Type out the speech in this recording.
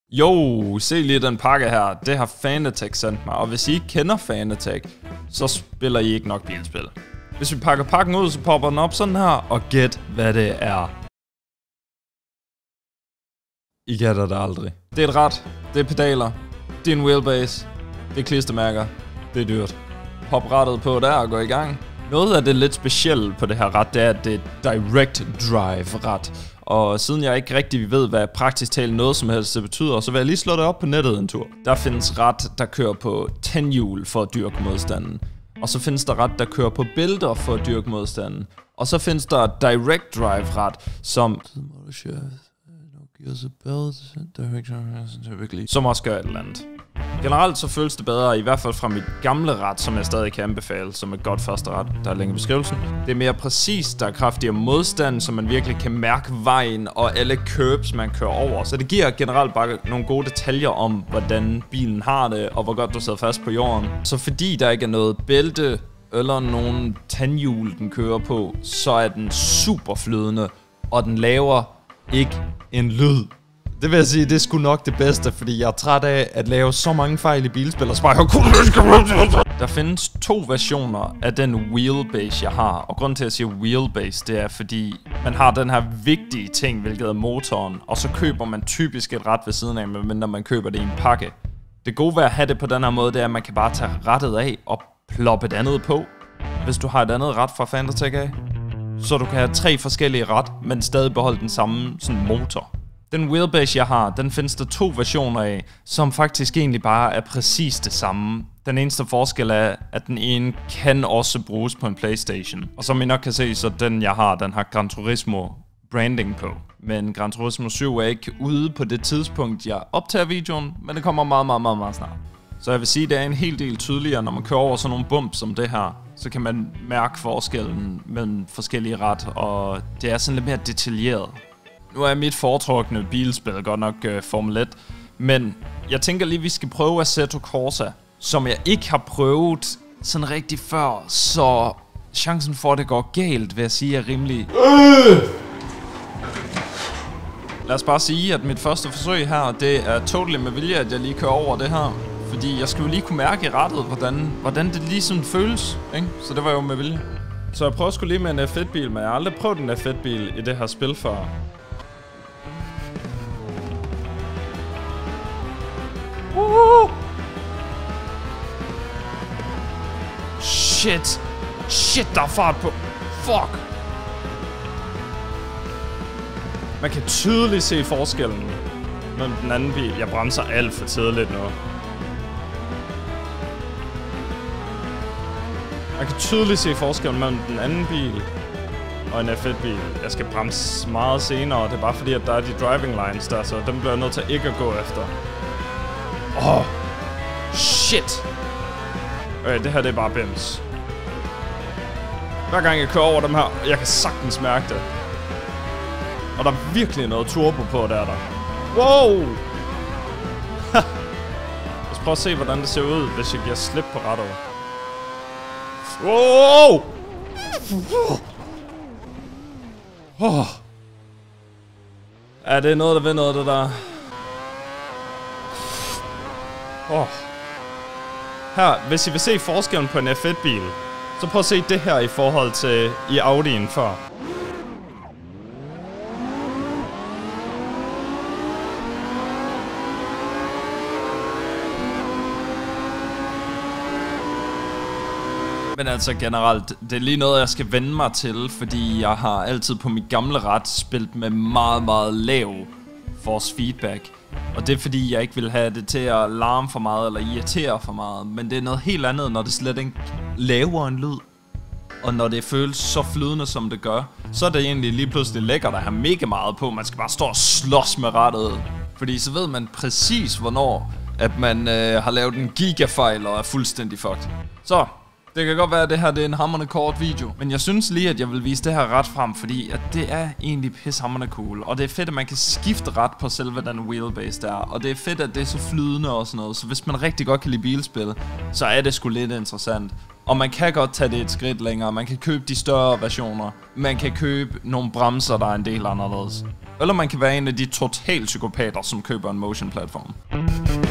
Jo, se lige den pakke her. Det har Fanatec sendt mig. Og hvis I ikke kender Fanatec, så spiller I ikke nok bilspil. Hvis vi pakker pakken ud, så popper den op sådan her. Og gæt, hvad det er. I gætter det aldrig. Det er et rat. Det er pedaler. Det er en wheelbase. Det er klistermærker. Det er dyrt. Hop rattet på der og gå i gang. Noget af det lidt specielle på det her rat, det er, at det er et direct drive rat. Og siden jeg ikke rigtig ved, hvad praktisk talt noget som helst det betyder, så vil jeg lige slå det op på nettet en tur. Der findes rat, der kører på tændhjul for at dyrke modstanden. Og så findes der rat, der kører på bælter for at dyrke modstanden. Og så findes der direct drive rat, som også gør et eller andet. Generelt så føles det bedre, i hvert fald fra mit gamle rat, som jeg stadig kan anbefale, som et godt første rat, der er længe i beskrivelsen. Det er mere præcist, der er kraftigere modstand, så man virkelig kan mærke vejen og alle curbs, man kører over. Så det giver generelt bare nogle gode detaljer om, hvordan bilen har det, og hvor godt du sidder fast på jorden. Så fordi der ikke er noget bælte eller nogen tandhjul, den kører på, så er den super flydende, og den laver ikke en lyd. Det vil jeg sige, det er sgu nok det bedste, fordi jeg er træt af at lave så mange fejl i bilspil, og så bare Der findes 2 versioner af den wheelbase, jeg har. Og grunden til at jeg siger wheelbase, det er fordi man har den her vigtige ting, hvilket er motoren. Og så køber man typisk et rat ved siden af, medmindre man køber det i en pakke. Det gode ved at have det på den her måde, det er, at man kan bare tage rattet af og ploppe et andet på. Hvis du har et andet rat fra Fanatec af. Så du kan have 3 forskellige rat, men stadig beholde den samme sådan motor. Den wheelbase, jeg har, den findes der 2 versioner af, som faktisk egentlig bare er præcis det samme. Den eneste forskel er, at den ene kan også bruges på en PlayStation. Og som I nok kan se, så den jeg har, den har Gran Turismo branding på. Men Gran Turismo 7 er ikke ude på det tidspunkt, jeg optager videoen, men det kommer meget snart. Så jeg vil sige, at det er en hel del tydeligere, når man kører over sådan nogle bumps som det her. Så kan man mærke forskellen mellem forskellige rat, og det er sådan lidt mere detaljeret. Nu er mit foretrukne bilspil godt nok Formel 1, men jeg tænker lige, vi skal prøve Assetto Corsa, som jeg ikke har prøvet sådan rigtig før, så chancen for, at det går galt, vil jeg sige, er rimelig... Lad os bare sige, at mit første forsøg her, det er totally med vilje, at jeg lige kører over det her. Fordi jeg skulle lige kunne mærke i rattet, hvordan det lige sådan føles, ikke? Så det var jo med vilje. Så jeg prøver sgu lige med en F1-bil, men jeg har aldrig prøvet en F1-bil i det her spil før. Shit! Shit, der er fart på! Fuck! Man kan tydeligt se forskellen mellem den anden bil. Jeg bremser alt for tidligt nu. Man kan tydeligt se forskellen mellem den anden bil og en F1-bil. Jeg skal bremse meget senere, og det er bare fordi, at der er de driving lines der, så dem bliver jeg nødt til ikke at gå efter. Shit! Okay, det her det er bare bims. Hver gang jeg kører over dem her, jeg kan sagtens mærke det. Og der er virkelig noget turbo på der. Wow! Lad os prøve at se, hvordan det ser ud, hvis jeg giver slip på rattet. Wow! Ja, det er noget, der vil noget, det der. Her, hvis I vil se forskellen på en F1-bil, så prøv at se det her i forhold til i Audi'en før. Men altså generelt, det er lige noget, jeg skal vende mig til, fordi jeg har altid på mit gamle rat spillet med meget lav force feedback. Og det er fordi, jeg ikke vil have det til at larme for meget eller irritere for meget. Men det er noget helt andet, når det slet ikke laver en lyd. Og når det føles så flydende, som det gør, så er det egentlig lige pludselig lækkert at have mega meget på. Man skal bare stå og slås med rattet. Fordi så ved man præcis, hvornår at man har lavet en gigafejl og er fuldstændig fucked. Så... det kan godt være, at det her det er en hammerende kort video. Men jeg synes lige, at jeg vil vise det her ret frem, fordi at det er egentlig pishammerende cool. Og det er fedt, at man kan skifte ret på selve den wheelbase der. Og det er fedt, at det er så flydende og sådan noget. Så hvis man rigtig godt kan lide bilspil, så er det sgu lidt interessant. Og man kan godt tage det et skridt længere. Man kan købe de større versioner. Man kan købe nogle bremser, der er en del anderledes. Eller man kan være en af de total psykopater, som køber en motion platform.